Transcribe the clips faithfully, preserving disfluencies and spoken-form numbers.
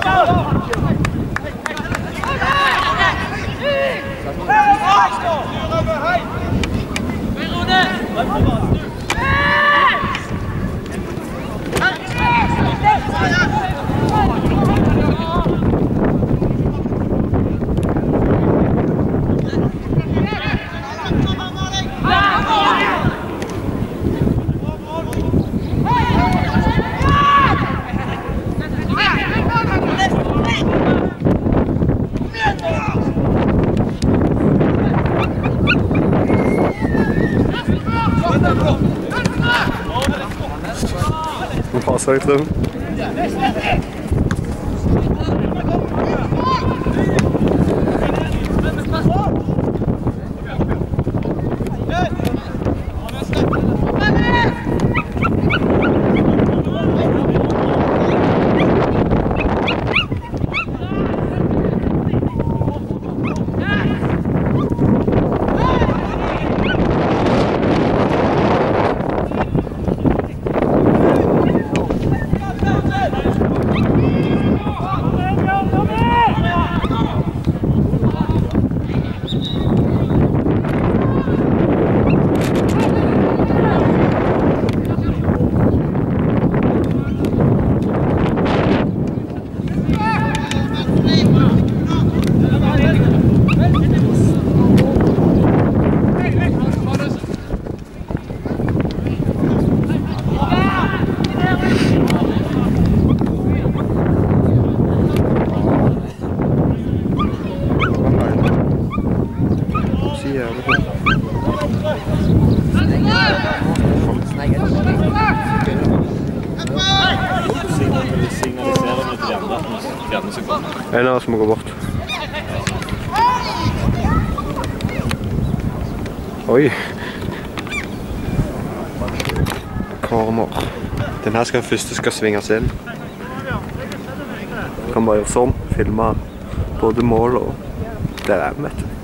Sorry for them. En av oss må gå bort. Oi. Corner. Den her skal første skal svinges inn. Kan bare gjøre sånn, filme både mål og det er vet du.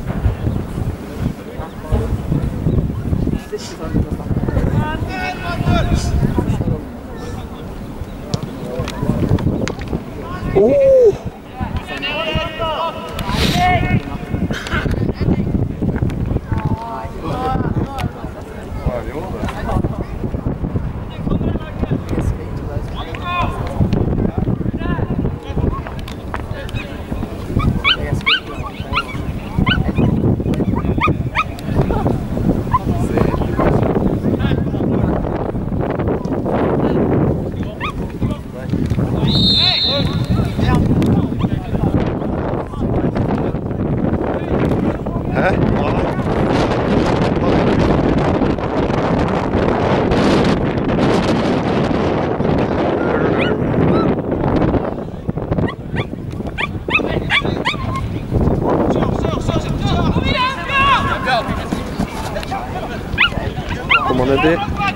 Oh! Kommer nedi.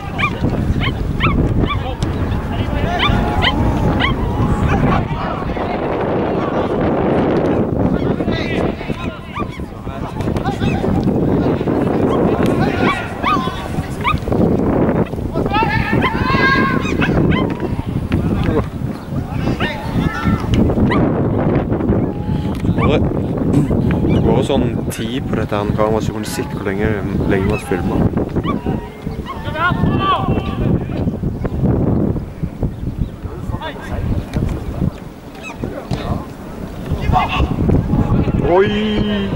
Det går sånn tid på dette her kameraet, så kunne sitte hvor lenge lenge måtte filme. Oi!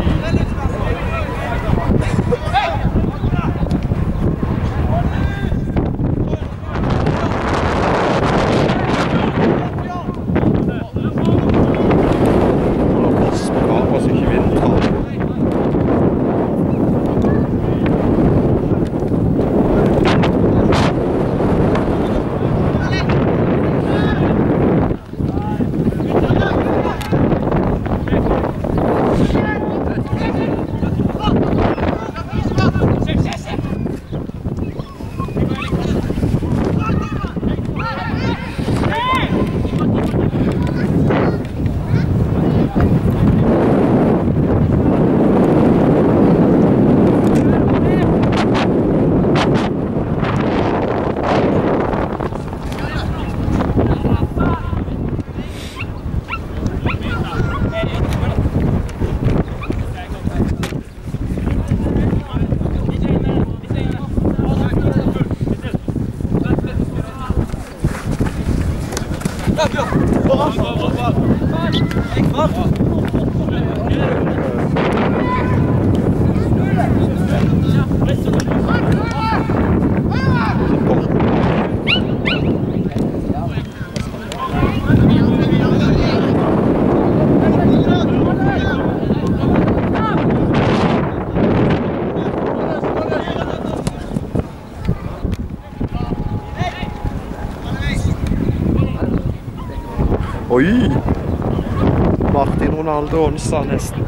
Oi! Martin Ronaldo Onstad nesten.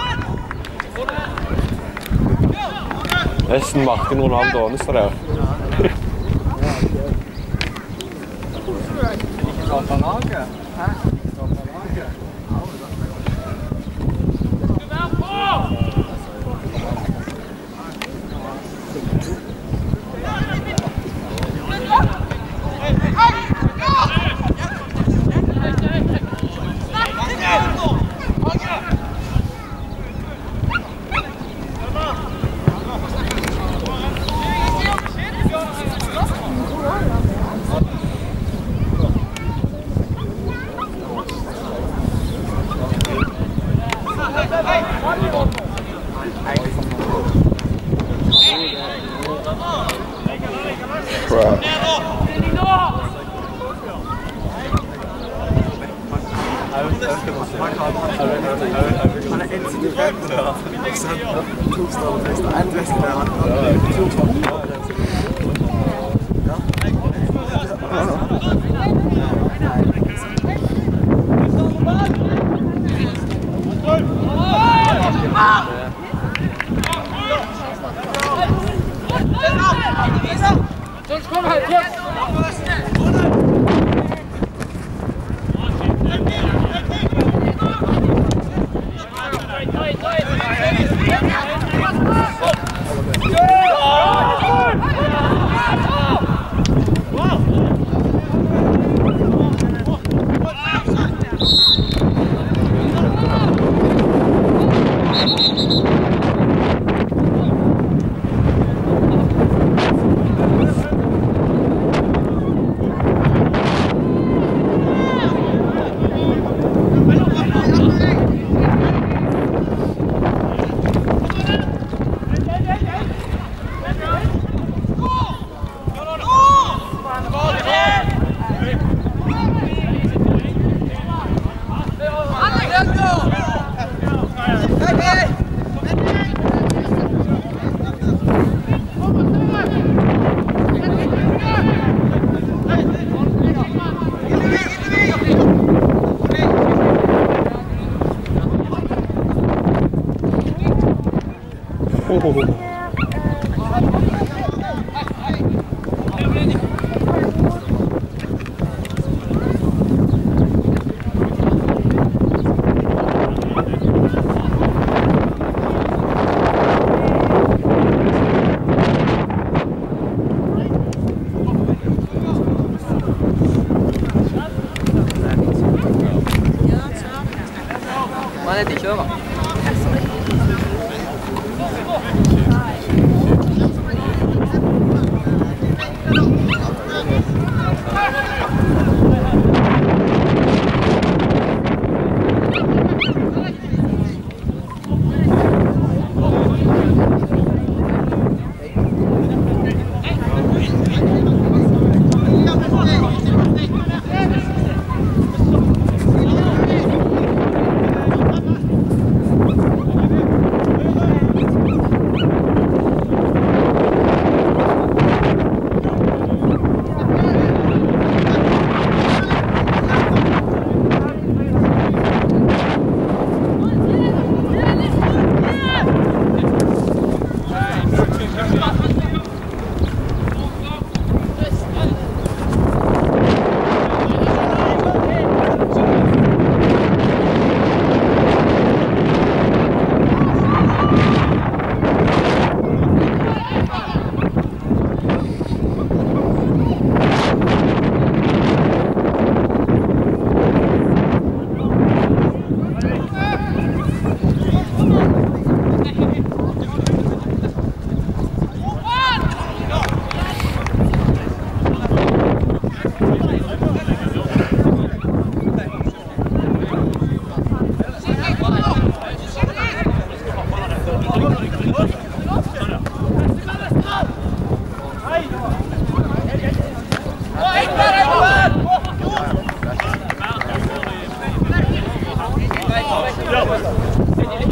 Nesten Martin Ronaldo Onstad der.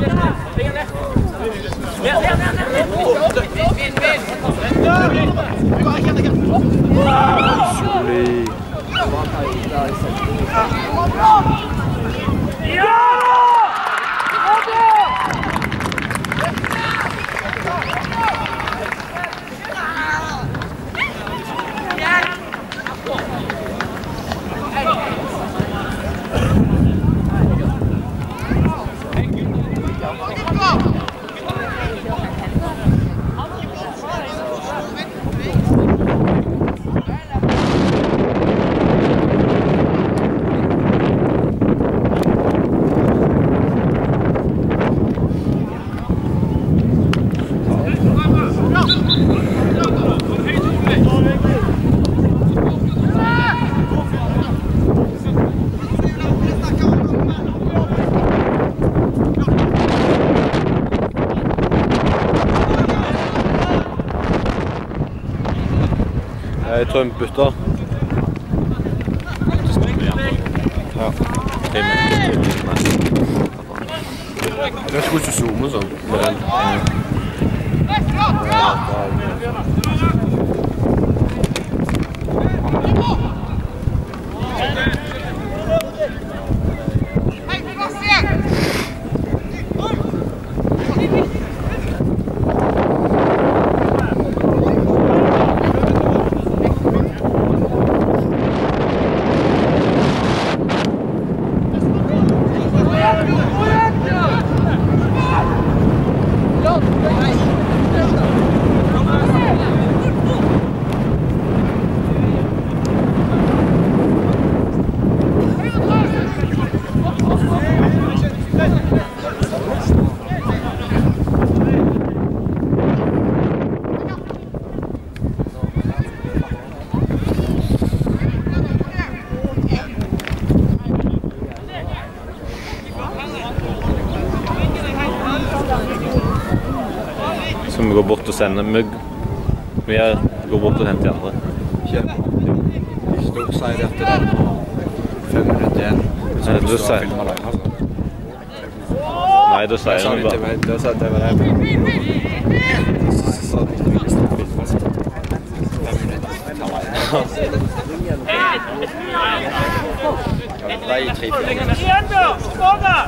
Jeg tror en bytter. Ja. Jeg skulle ikke zoome sånn med den. Så vi går bort og sender vi, vi går bort og henter de andre. Kjøp. Ikke du sier det at det er fem minutter igjen. Nei, du sier... Nei, du sier det bare. Da sa jeg det var det. Så sa du ikke det. Fem minutter. Ja, det er tre fire. Igjen da! Skåne!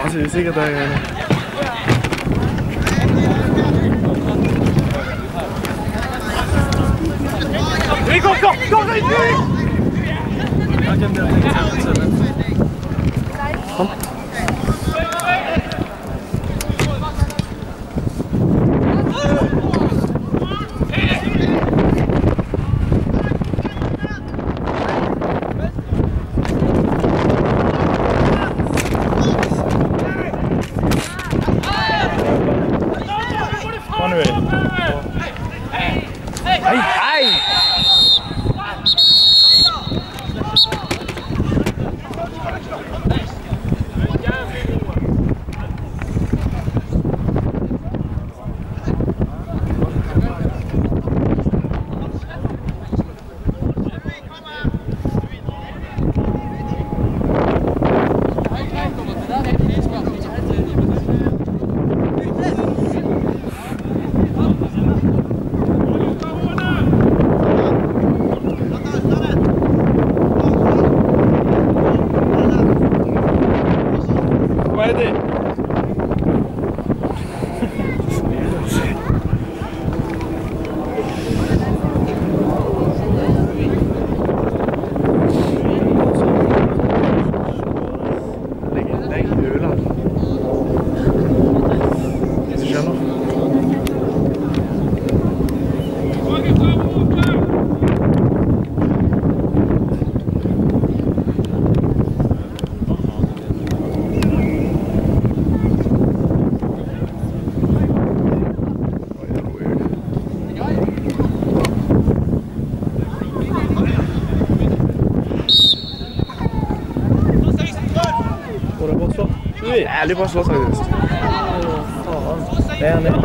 Jeg synes sikkert det er... Kom, kom, kom, kom! Kom. Kom nu. Hej, hej! Ærlig bare slåss faktisk. Det er han det.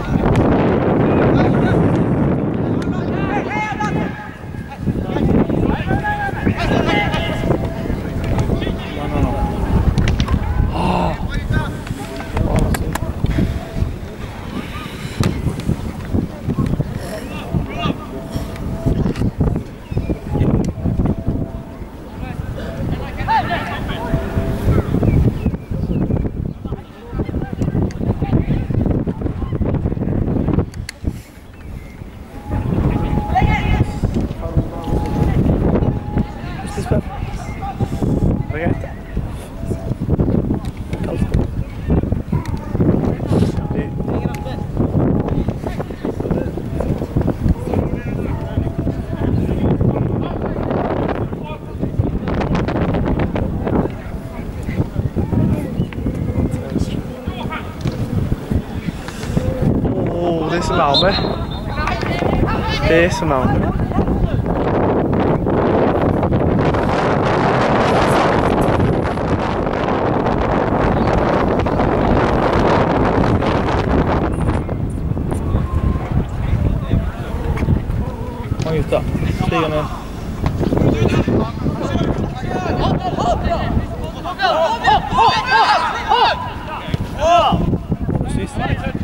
Det er så varme. Det er så varme. Mange gutter. Stiger ned. Sist.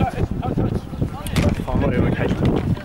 Faen, var det jo en helt.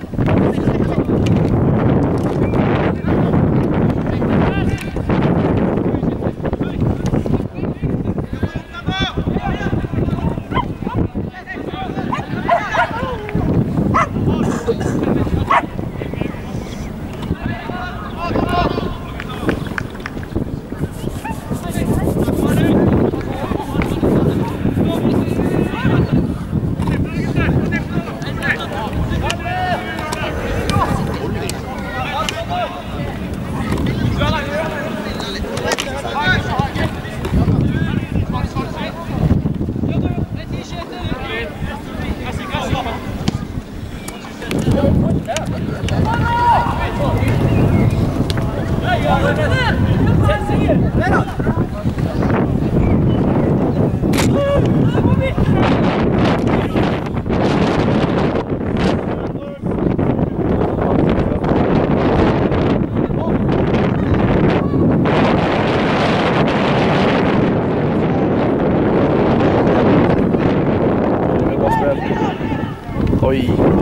Oi.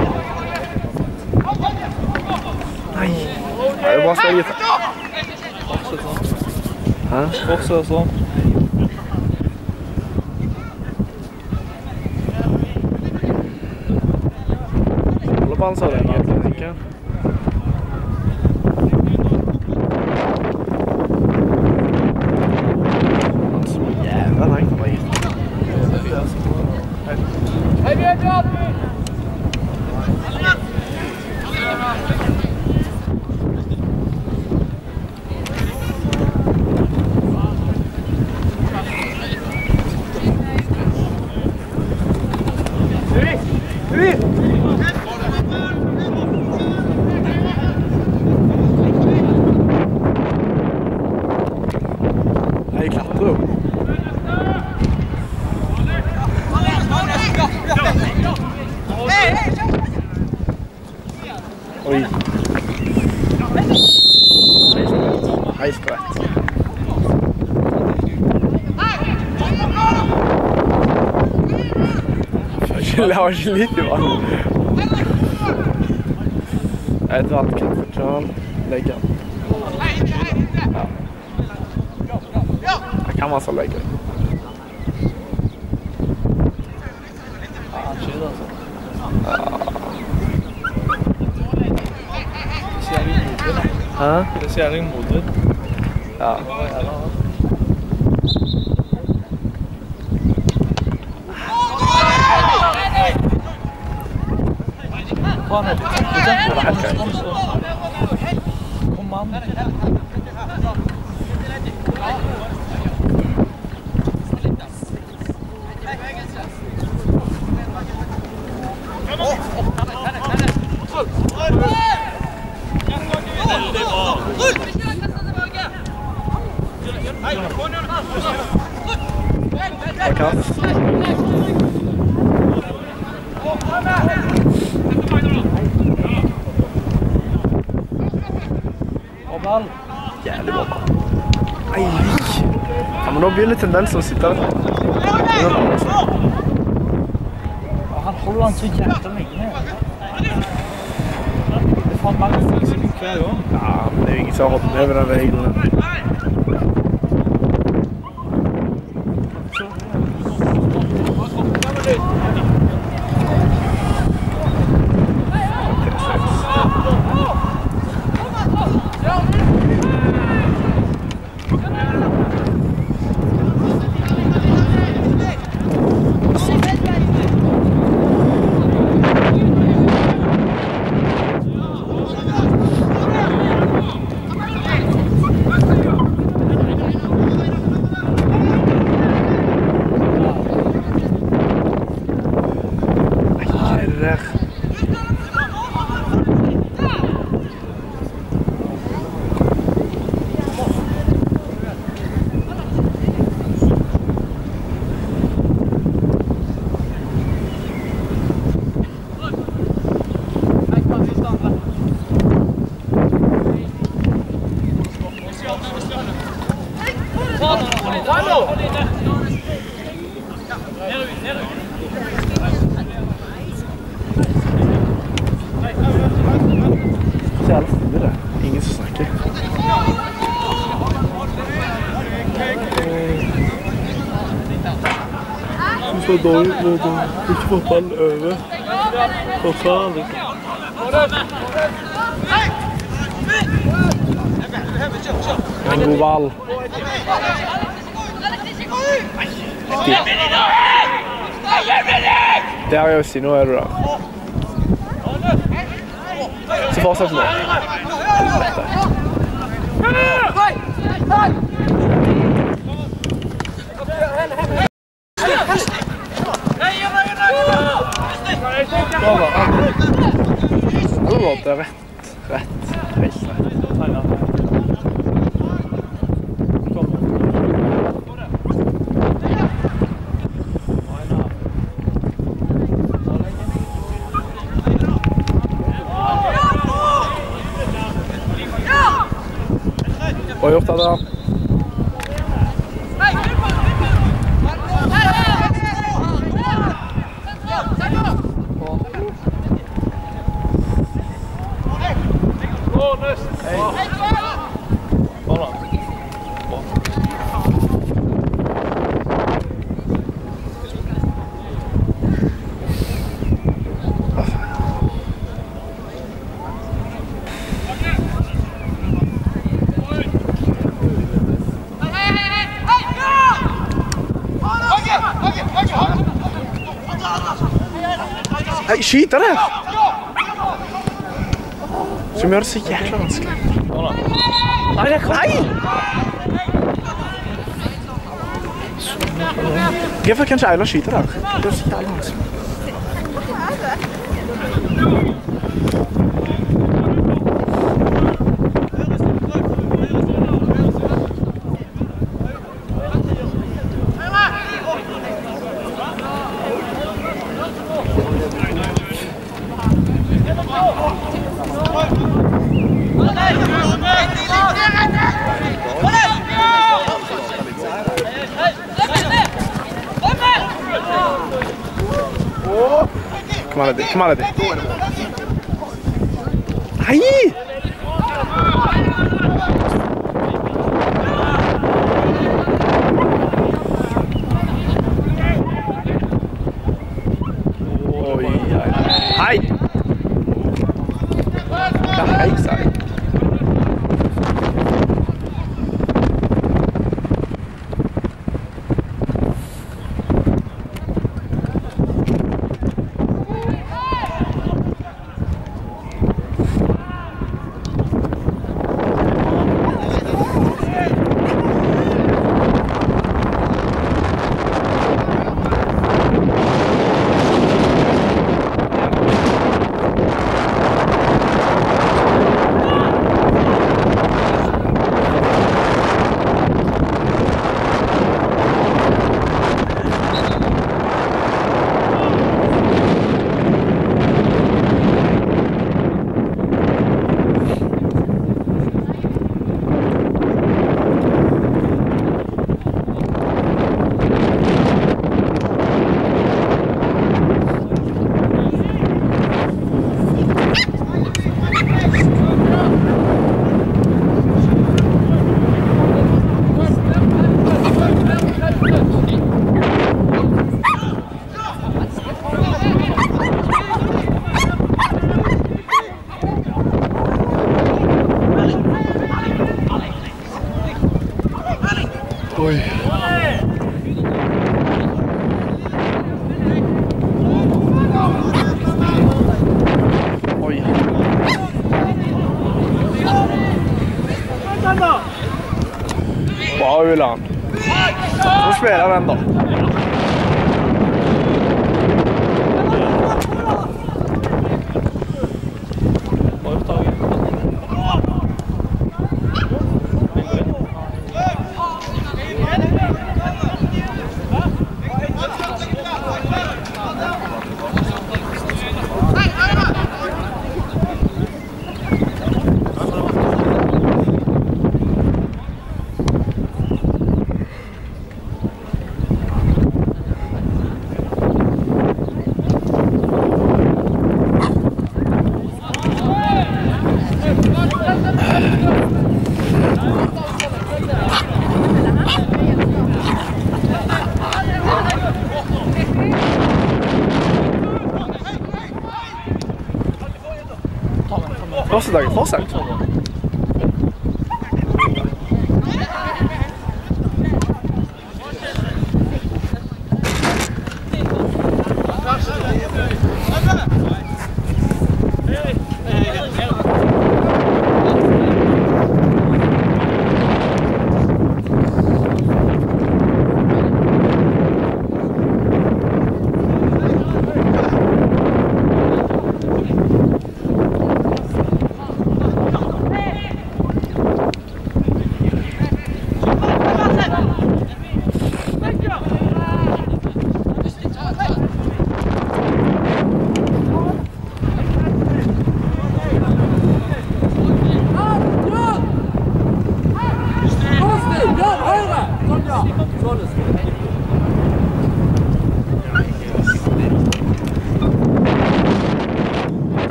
Nei. Det er jo bare steget. Fortsett sånn. Hæ? Fortsett sånn. holder på han så lenge, tenker jeg. Han er så jævla langt på meg. Hei, Bjørn! Jeg klatrer jo. Oi. Helt rett. Jeg har ikke litt i vann. Edvard Kippertjørn legger. Ja. Det kan være så legger. Ja, han skyder altså. Hæ? Det ser litt mot ut. Ja. Kom an. Kom an. Jævlig bra. Nei, ja, men nå begynner tendensen å sitte der. Han holder han så jævlig lenge. Det er faen mange folk som ikke hver gang. Ja, men det er jo ingen som har holdt med ved den regelen. Så jævlig stille det. Ingen som snakker. Så dårlig når du ikke får ballen over. Forferdelig. En god ball. Det er jo å si, nå er du der. Så fortsett nå. Nå var det rett, rett, helt rett. Bra gjort av det. Nei, skyter det! Som gjør det så jækla vanskelig. Nei, det kan Nei! Hvorfor kan ikke Eila skyte der? Det er så jævla vanskelig. Kom an, Eddie. Kom an, Eddie. Nei! Oi, oi. Hei! Ja, hei, sa jeg. Oi. Oi. Bra, Ulan. Så spiller den da. Første dagen fortsatt.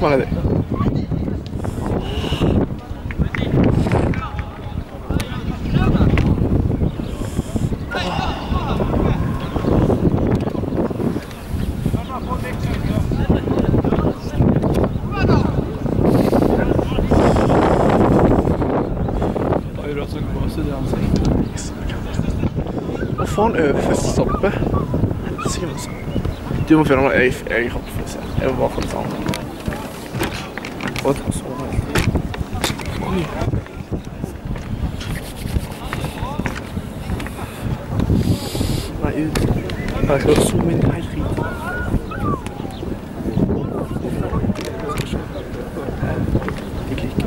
mange er det? Hva får han over første stoppet? Du må finne noe jeg, jeg har for å se. Jeg må bare få litt annet. Og ta så helt. Oi. Nei, ut. Jeg skal zoome inn helt fint. De klikker.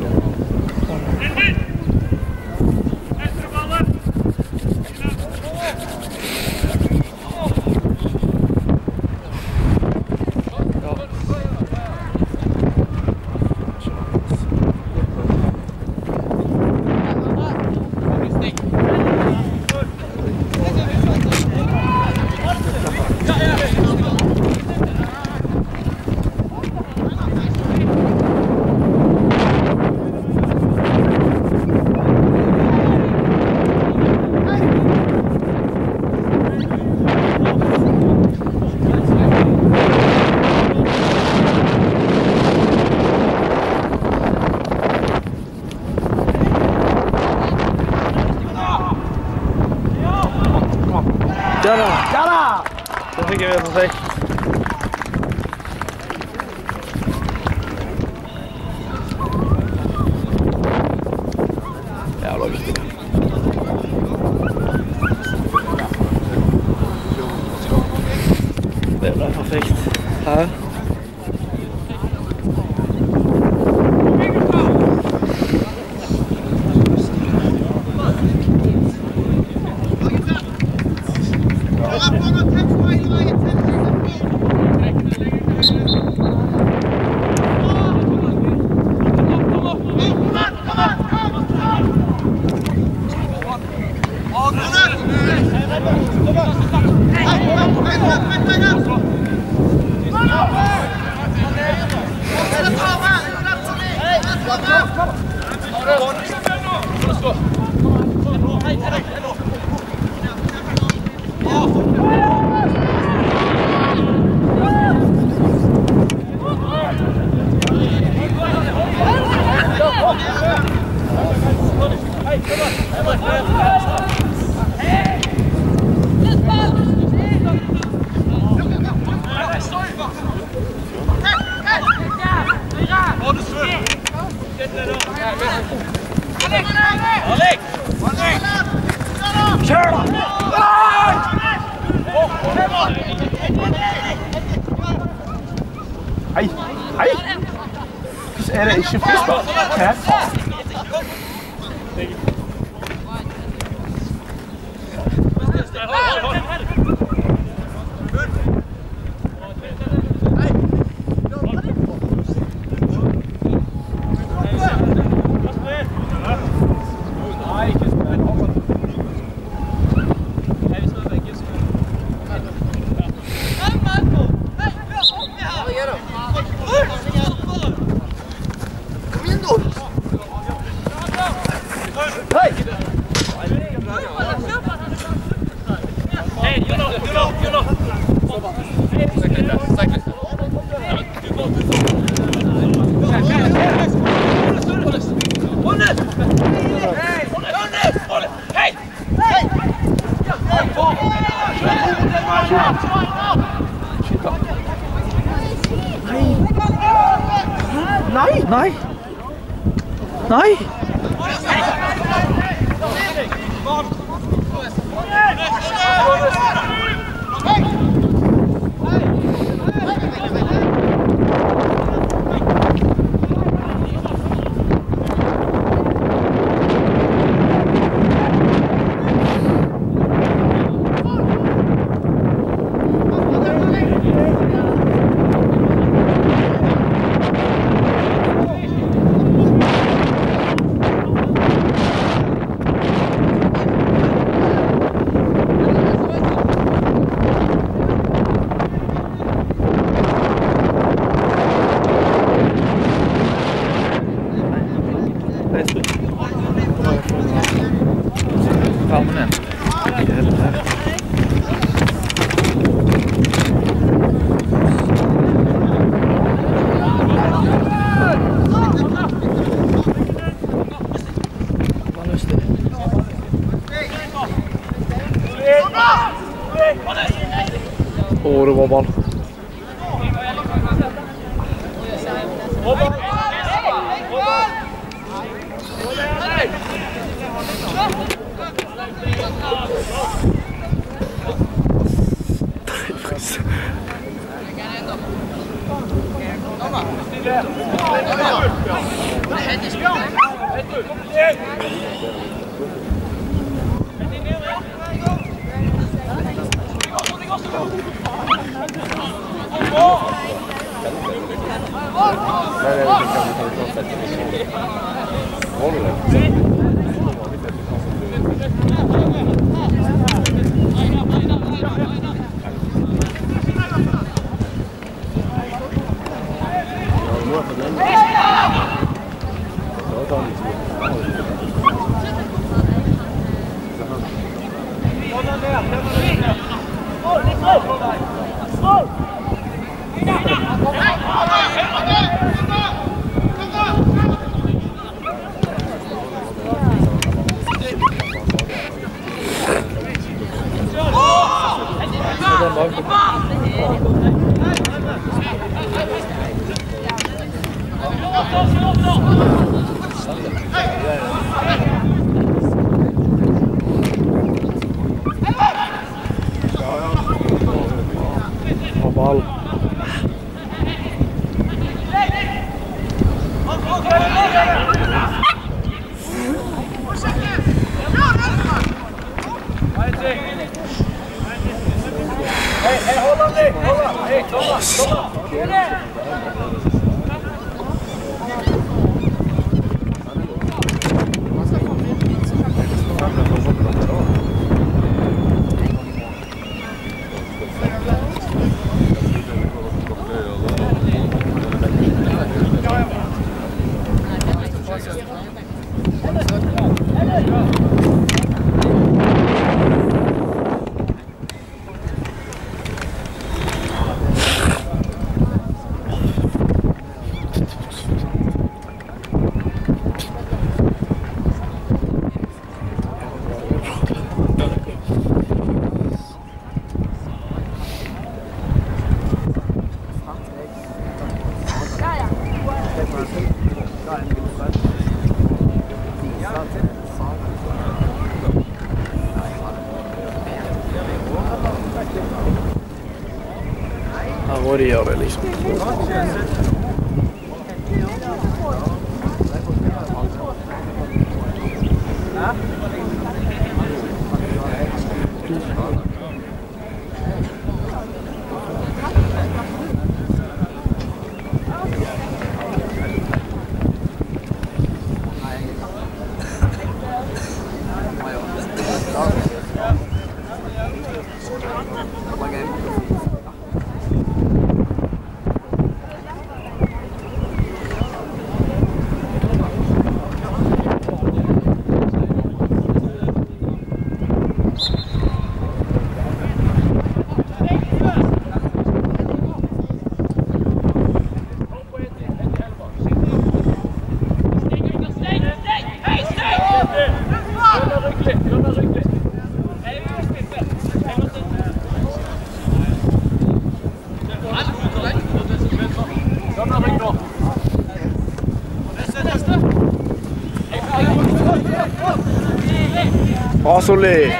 Ja da! Ja da! Da fikk jeg det perfekt. Jævla viktig. Det ble perfekt. Her. Hei, hei! Hvordan er det ikke frisball? Hva faen? Nei! Nei! Nei! Nei, spør. Farmen igjen. Ikke helt her. Hva har lyst til det? Åh, det var ball. Ball. Hei, hei, hold han litt! Hold han! Hei, Thomas! Thomas! Her må de gjøre det, liksom. Bra, Solli!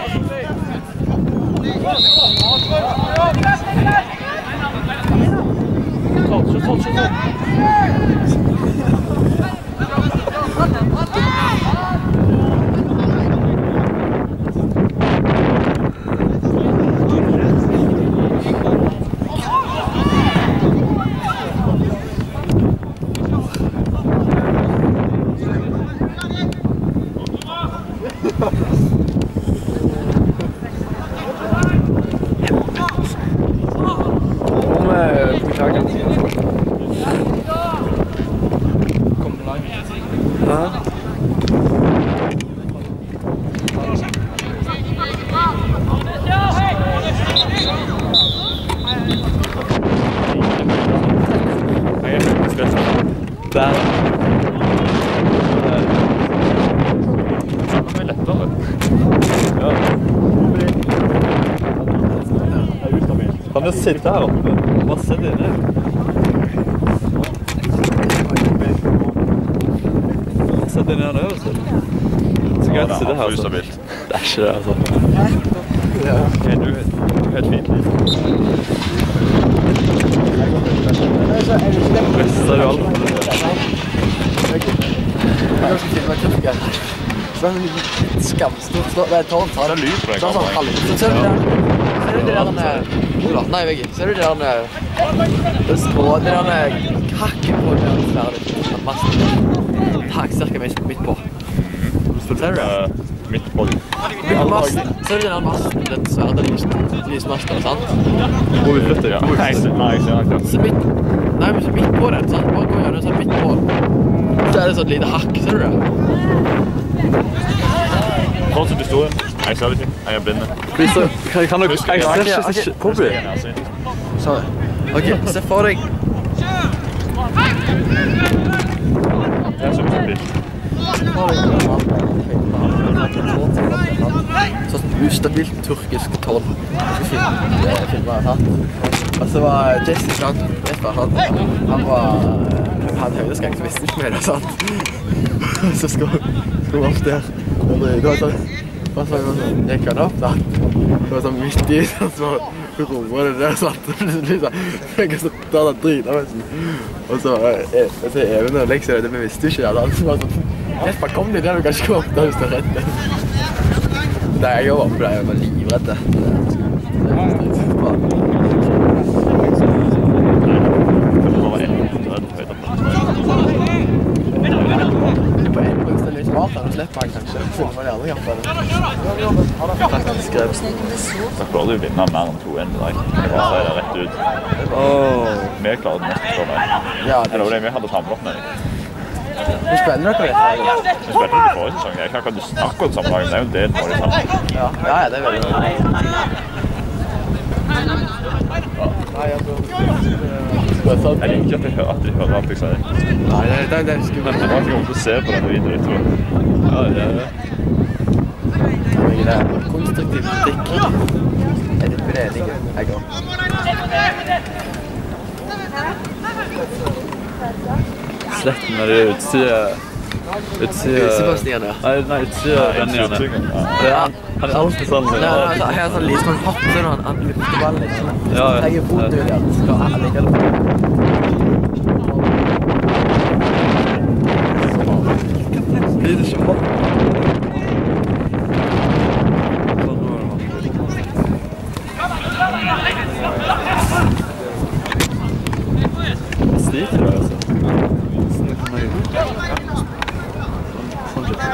Kom live. Ja. Kan du sitte her oppe? Bare sitt inne. Sitt inne her nede, så. Så greit å sitte her, altså. Det er ikke det, altså. Ja. Ok, du er helt fint liv. Beste du aldri. Jeg har ikke filmet Tyrkia. Så det er litt skamstort. Det er tårn, tar det. Det er lyd på deg, Så ser du det der? Ser du det der? Nei, Veggie. Ser du det der? Det står det der hakken på den der masten. Hakk cirka midt på. Ser du det? Midt på. Midt på masten. Ser du den der masten? Den svære lysmasten, sant? Hvor vi flytter, ja. Nei, jeg ser den ikke. Så midt... Nei, men så midt på den, sant? Bare gå gjennom sånn midt på. Så er det sånn et lite hakk, ser du det? Fortsett historien. Jeg ser det ikke. Jeg er blinde. Kan du... Jeg ser ikke... Hvorfor? Sorry. Ok, se for deg. Jeg ser ikke bil. Sånn ustabilt turkisk tårn. Jeg skal filme det, sant? Og så var Jesse, sant? Han var... Han hadde høydeskrekk, så visste ikke mer det, sant? Så skulle vi opp der. Og det var sånn... Og så gikk han opp, da. Det var sånn midt i, så roer det der, sant? Jeg kan så ta det drita, vet du. Og så er Even og Lex, det vi visste ikke, ja. Så var sånn... Jesper, kom litt der, du kan ikke gå opp der hvis du er redd. Nei, jeg var oppe der, jeg var livredd. Det er bra. På en punkt er det litt smart, da slipper han kanskje. Så var de andre kampene. Faktisk skrevet. Da klarer du å vinne mer enn to enn deg. Jeg bare sier det rett ut. Vi klarte nesten å slå meg. Eller var det vi hadde samlet opp med deg? Hvor spiller dere det? Vi spilte ikke forrige sesong. Jeg kan ikke akkurat samme lag, men det er jo en del forrige sesong. Ja, ja, det er veldig bra. Jeg liker ikke at jeg hører at de hører alt jeg sier. Nei, det er det skummelt. Men det var ikke om å se på denne videoen, jeg tror. Ja, det er det. Det er konstruktiv kritikk. Jeg er litt berenig, jeg går. Sletten er det utsida... Utsida... Sebastian, ja. Nei, nei, utsida Benjane. Han er alltid sånn... Nei, altså, jeg har sånn liten sånn hopp, så han han lyfter ballen litt sånn. Ja, ja. Jeg er foten ut, ja. Skal han ligge det på. Blir det ikke hopp? Sliter det, altså. Sånn kan jeg gjøre. Sånn litt.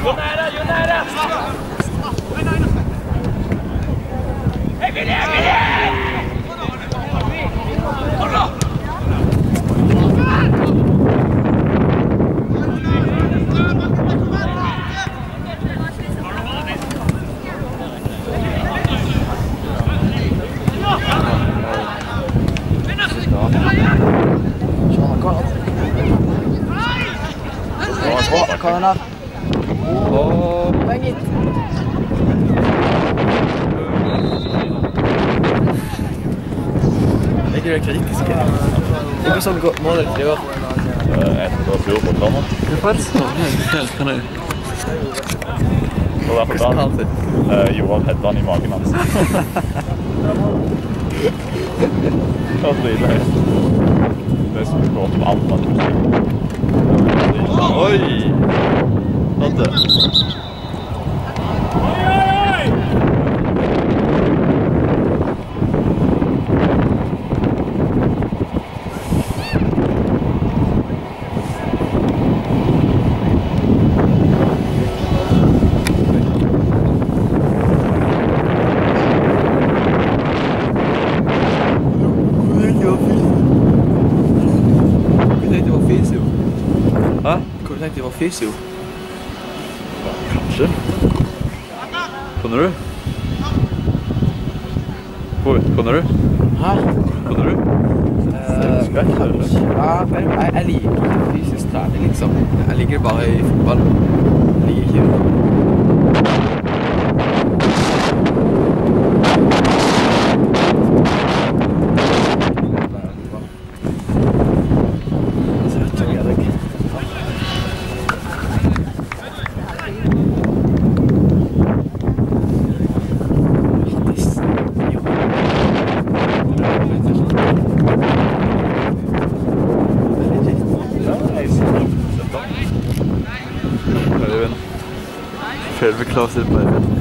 Corner. Åh, veng hit. Er ikke det kritiske? Det er ikke sånn mål eller driver. Jeg tror det var sur på planen. Det er faktisk sånn. Helt kan jeg. Og derfor da Johan hedde han i magen hans. Det var dritlig. Det som går på andre. Oi! Hadde. Jeg tenkte det var fysio. Kanskje. Kunne du? Hvor? Kunne du? Hæ? Kunne du? Uh, ja, jeg, jeg liker fysisk trening, liksom. Jeg liker det bare i fotball. Jeg liker ikke det. Favorite close in by it.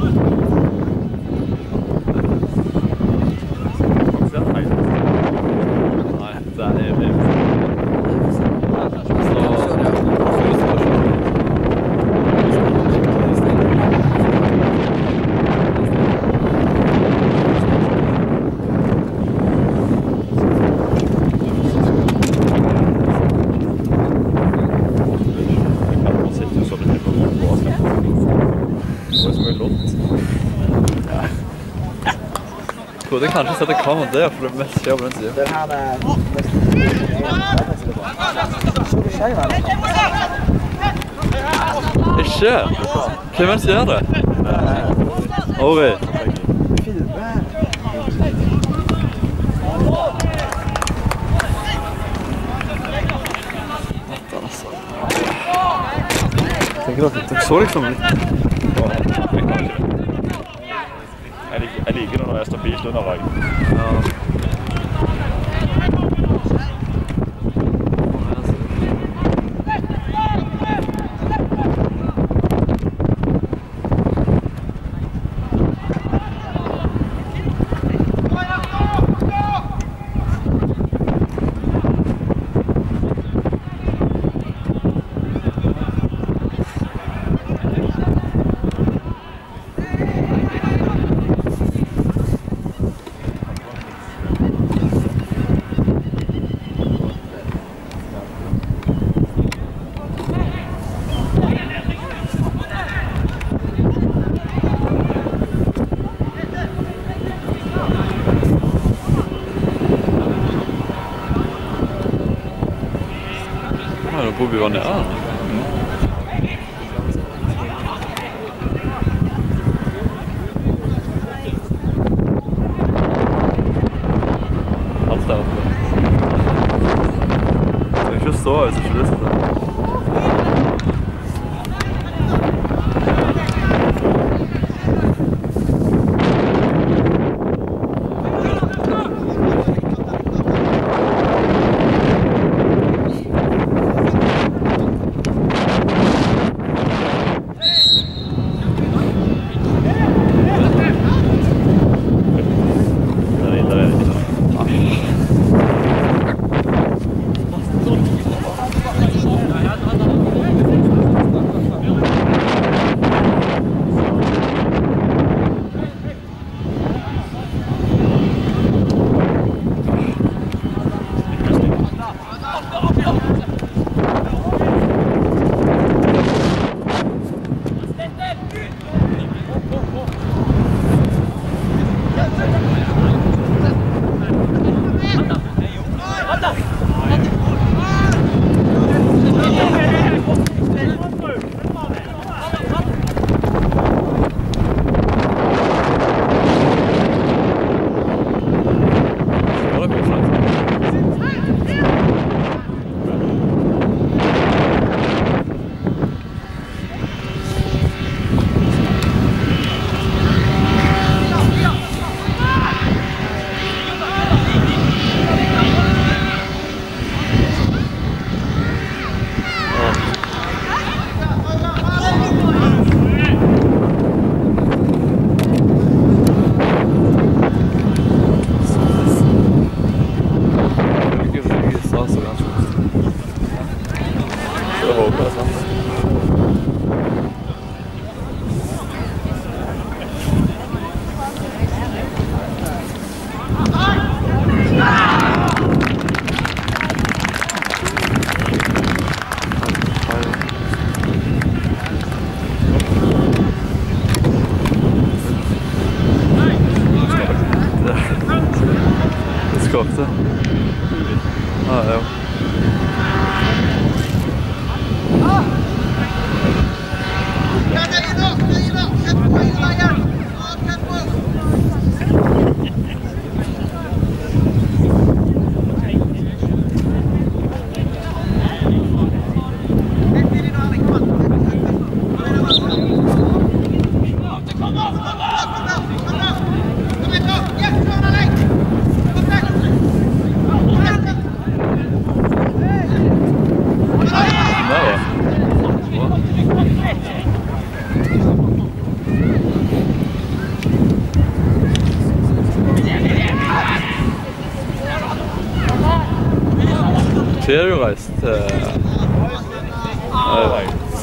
Jeg trodde kanskje sette kameraet der, for det er mest skjer på den siden. Den her er... Ikke? Hvem er det som gjør det? Ori. Tenker dere, dere så liksom litt. Jeg liker det når jeg er stabilt under vei. Ja. Bobby var nede. Alt der oppe. Jeg kan ikke stå hvis jeg ikke lyst til det. har du reist til... Nei,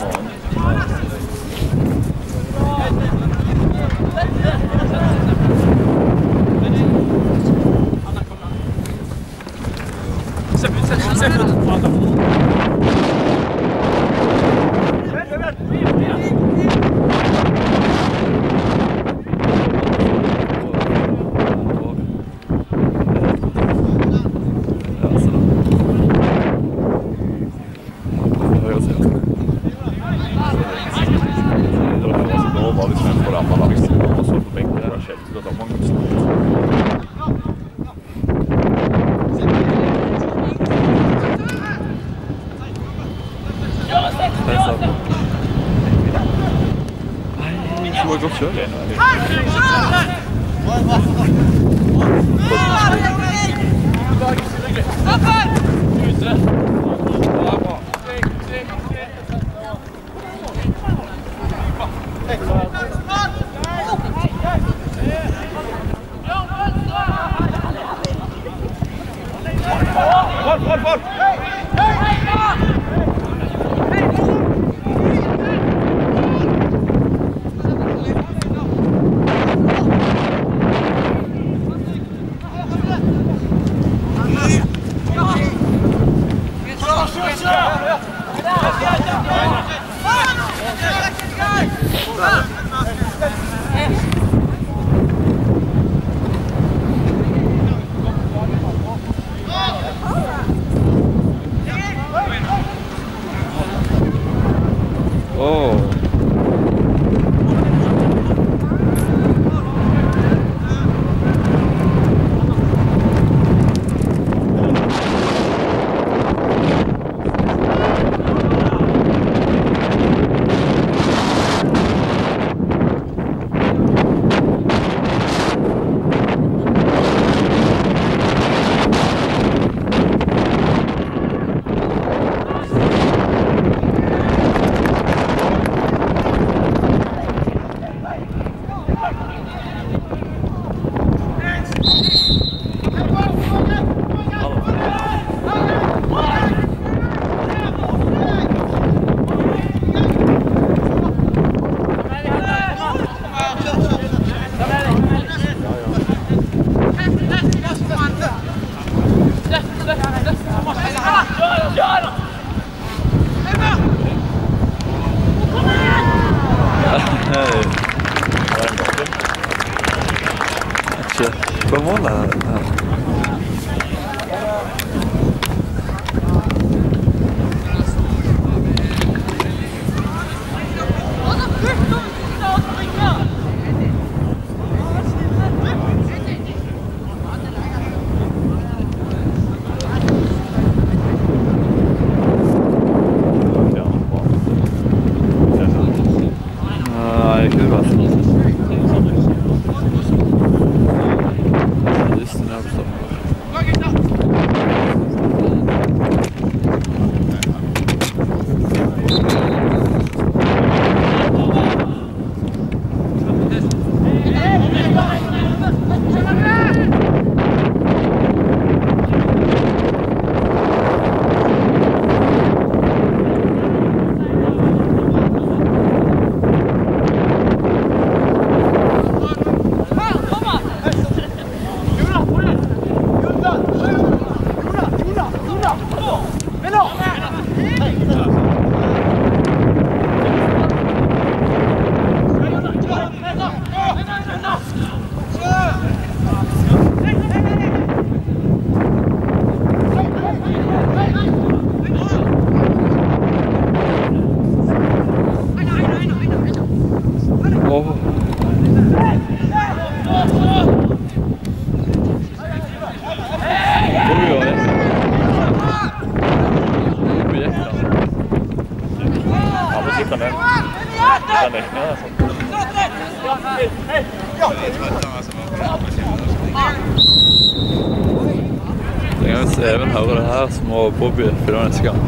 Hvis Even hører det her, så må Bobby finne neste gang.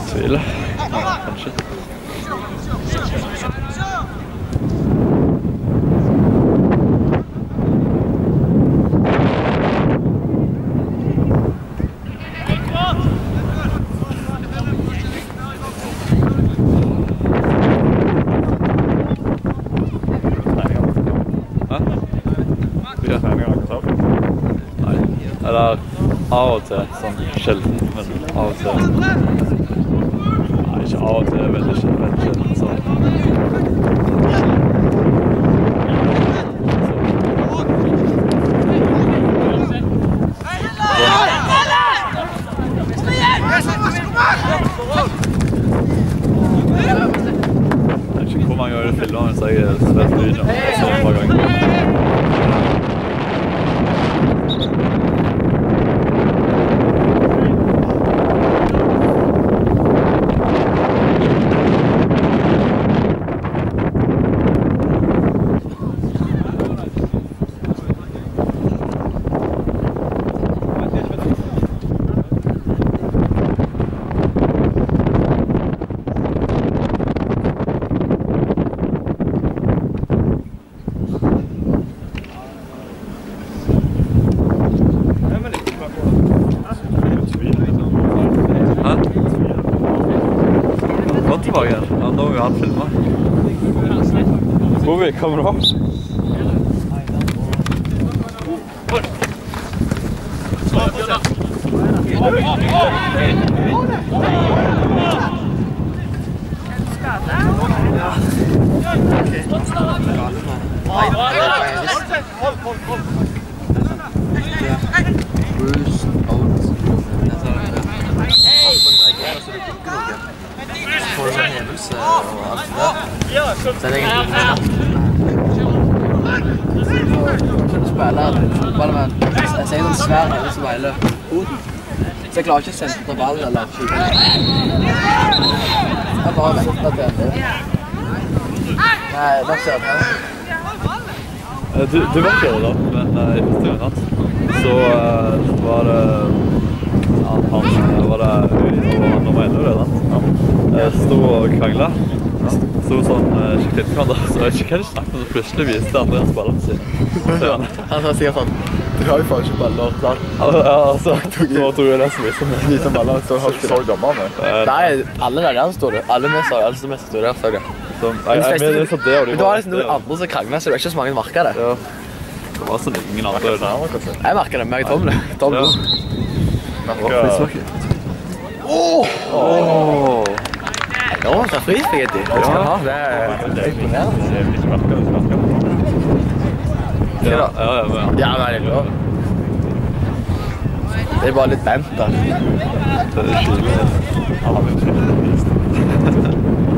tviler. Ja, kanskje. Eller av og til, sånn sjelden, men av og til. Nei, ikke av og til, veldig sjelden, veldig sjelden, sånn. Jeg vet ikke hvor mange ganger det filmer, så jeg er svært lyd nå, så et par ganger. Tilbake igjen. Ja, nå har vi hatt filmet. Hvor vi kommer opp? Får du sånn hevelse og alt det der. Så er det egentlig ikke å spille fotball med en jeg sier en svær hevelse på hele hoden. Så jeg klarer ikke å sentre ballen eller skyte. Jeg bare venter til det. Nei, da ser jeg det. Du, du var ikke det da, men i første natt så uh, var det han, han var det og nummer ene det da. Jeg stod og kranglet. Stod sånn skikkelig til hverandre, så jeg vet ikke hva de snakket om, så plutselig viste Andreas ballene sine. Han sa sikkert sånn, du har jo faen ikke baller, sant? Ja, altså, så tror jeg det som viser baller, så har ikke så gammel med. Nei, alle der der stod det. Alle med sa, alle som mest stod der, så det. Men det var liksom noen andre som kranglet, så det var ikke så mange som merket det. Det var sånn ingen andre. Jeg merket det, men jeg er Tom det. Tom det. Åh! Nå, det er frispagetti. Det skal ha, det er imponerende. Ja, ja, ja. Ja, det er bra. Det er bare litt bent da. Det er skilig. Ja, det er skilig.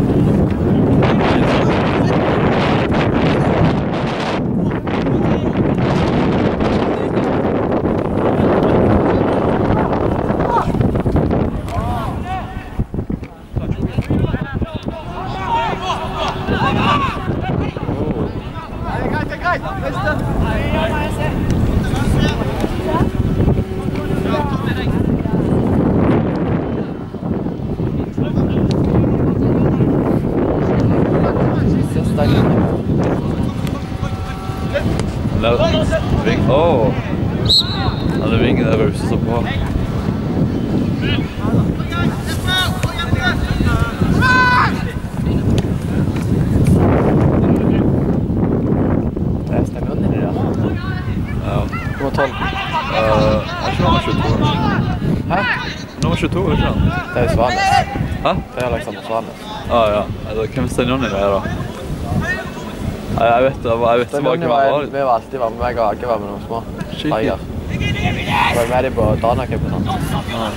Ving. Åh! Ja, det vingen er rause så bra. Det stemmer jo den i det. Ja. Nummer tolv. Uh, er ikke nummer tjueto? Hæ? Nummer tjueto, er ikke det? Det er Svanes. Hæ? Det er Alexander Svanes. Ah, ja. Hvem sender noen i det da? Nei, jeg vet det, jeg vet ikke hva det var. Vi var alltid med meg og Ake var med noen små. Skikkelig. Jeg var med dem på Dana-cupen og sånt.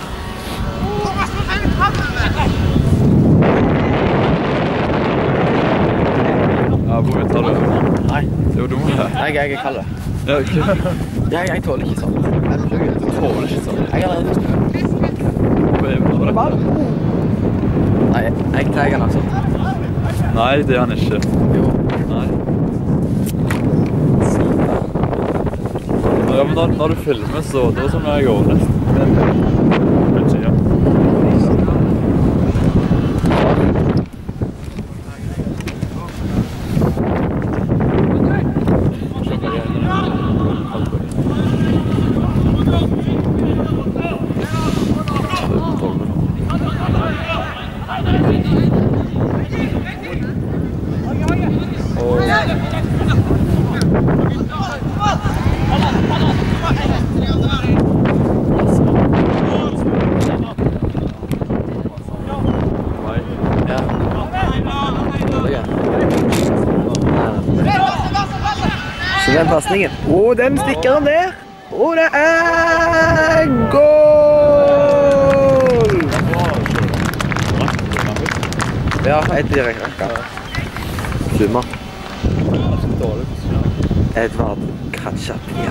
Ja, hvor mye tar du? Nei. Jo, du må det. Nei, jeg er kald. Ja, ikke? Jeg, jeg tåler ikke sånn. Du tåler ikke sånn? Jeg er allerede forstått. Hvor er det ball? Nei, jeg trenger han altså. Nei, det er han ikke. Jo. Nei. Ja, men når, når du filmer, så det var sånn jeg går nesten. Vet ikke, ja. den passningen. Og den stikker han der. Og det er goal! Ja, et direkte rekka. Summa. Edvard Kratchapia.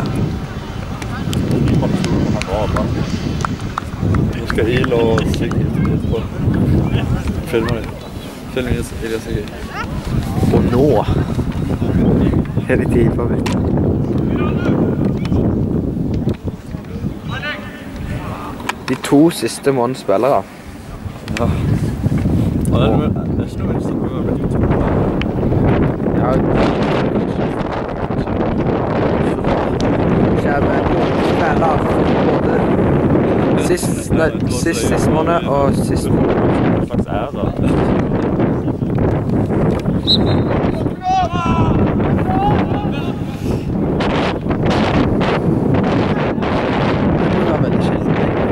Nå skal Il og Sigrid etterpå. Filmer det. Filmer det Sigrid. Og nå er det tid for bytte. De to siste månedsspillere. Ja. Og det er ikke noe veldig sikkert å bli ut. Ja. Kjære spiller både sist, nei, sist, sist måned og sist måned. Hva slags er det? Det var veldig sjelden.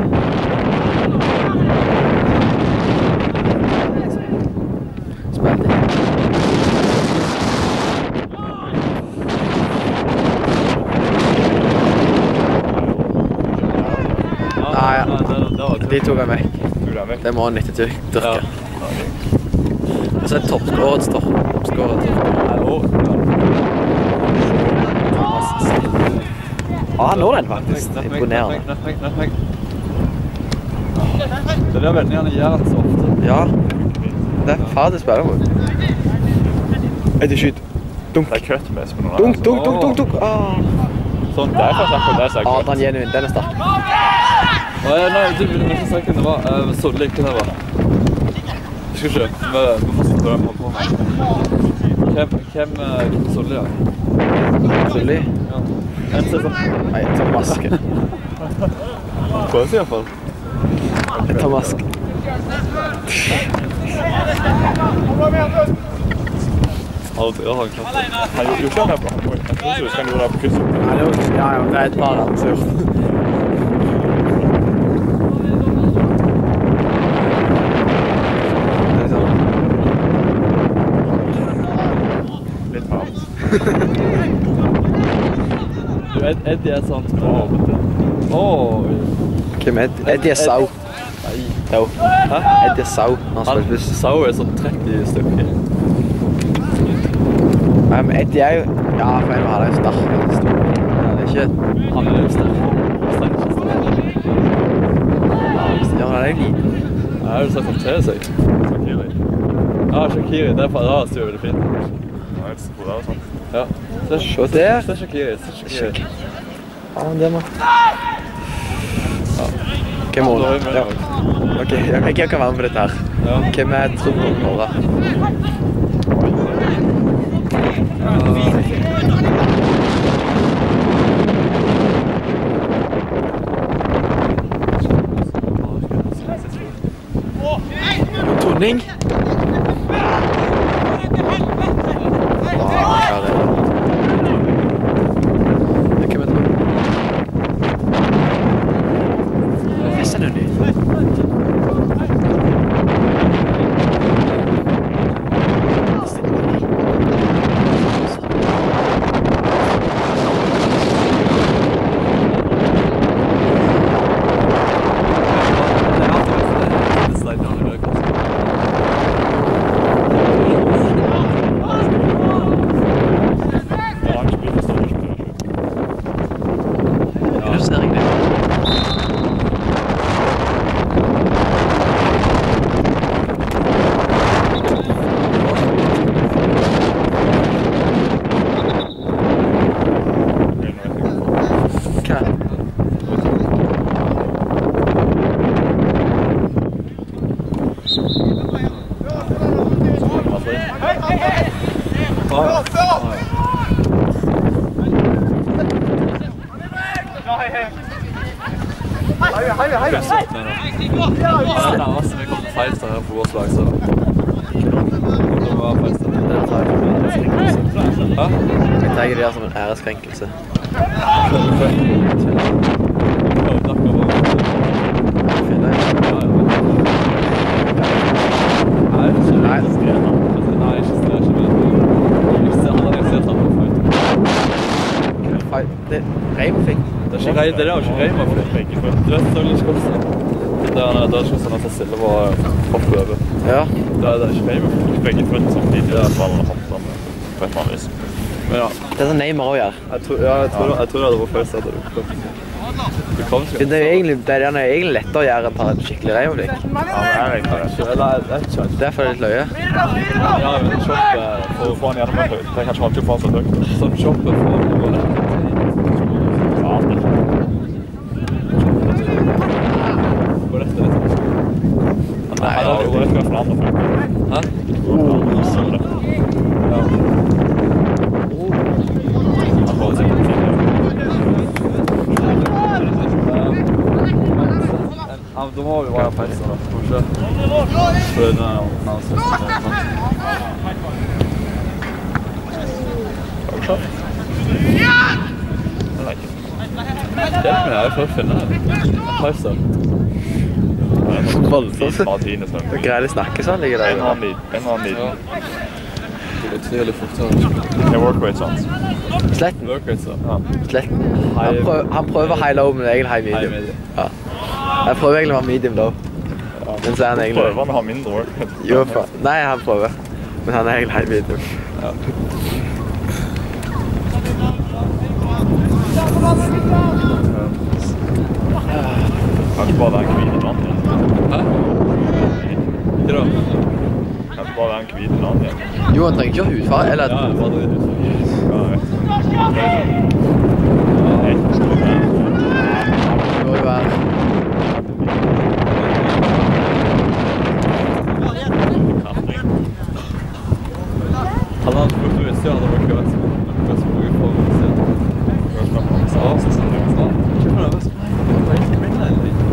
Spilte. Nei, ja. De tok jeg vekk. Det må han ikke dyrke. Og så er toppskåret står. Toppskåret står. Ja, han når den faktisk. Imponerende. Det er det veldig gjerne gjør så ofte. Ja. Det er ferdig spiller mot. Etter skyt. Dunk. Det er køtt med på noen. Dunk, dunk, dunk, dunk, dunk. Sånn, det er faktisk akkurat det som er køtt. Adrian Genuin, den er sterk. Nei, du vil ikke si hvem det var. Solli, hvem det var? Jeg skal ikke. Vi må sitte der på meg. Hvem Solli er? Solli? Ja. En ser sånn. Nei, jeg tar maske. Prøv i hvert fall. Jeg tar maske. Aldri, det har han klart. Han gjorde ikke han her på han. Jeg tror ikke han gjorde det på krysset. Ja, ja, det er et par han som gjort. Litt varmt. Du, Eddie er sånn. Åh. Hvem er Eddie? Eddie er sau. Hæ? Eddie er sau. Han spiller buss. Sau er sånn tretti stykker. Nei, men Eddie er jo... Ja, for en var det jo sterk. Han er ikke... Han er jo sterk. Han er ikke sterk. Ja, han er jo liten. Ja, har du sagt han til seg? Shaqiri. Ja, Shaqiri. Det er fra da styrer det fint. Ja, helt så bra og sånn. Ja. Se der. Se Shaqiri. Se Shaqiri. Ja, det må... Hvem må det? Ja. Ok, jeg kan være med på dette her. Hvem er Trond Nora? Tonning? Jeg tenker det er som en æreskrenkelse. Rei, det der er jo ikke Reima-fly. Du vet Douglas Costa? Det er Douglas Costa når han tar stille på hoppet over. Ja. Det er ikke Reima-fly. Begge født samtidig, det er ballen og hoppet på et eller annet vis. Men ja. Det er sånn Neymar også gjør. Jeg tror, ja, jeg tror, jeg tror det hadde vært først at det var det kom ikke. Det er egentlig, det er egentlig lettere å gjøre enn på et skikkelig Reima-flikk. Ja, men jeg er egentlig det. Eller, jeg vet ikke. Det er for litt løye. Ja, men shoppe For å få han gjennom et høyt. Det er kanskje alltid få han så høyt. Sånn shoppe for å gå det. Ja, det er Gå rett til det. Nei, det er jo rett og slett andre folk. Hæ? Oh, så det. Ja. Han får sikkert en fin. Ja, da må vi være peisen da, kanskje. For den er nærmest sånn. Er du klar? Jeg liker det. Hjelp meg, jeg får finne det. Peisen. Det er noen liten Martine som Det greier å snakke sånn, ligger En det. eller annen liten. En eller annen liten. Det går litt fortere. Det er workweight sånn. Sletten. Workouts da. Ja. Sletten. Han prøver, han prøver high low, men det er egentlig high High medium. medium. Ja. Jeg prøver egentlig å være medium low. Men så er han Prøver egentlig... han å ha mindre workout? Jo, faen. Nei, han prøver. Men han er egentlig high medium. Ja. Kanskje bare være en hvit eller annen igjen. Hæ? Ikke da? Kanskje bare være en hvit eller annen igjen. Jo, han trenger ikke å ha hudfarge, eller... Ja, jeg bare driter ut. Ja, jeg vet. Nei, Det må jo være... Hadde han fullt ut utstyr, hadde det vært gøy. Hva som bruker for utstyr? Ja, så sånn. Ja, ikke for det, hva som er? Det er ikke min eller ikke.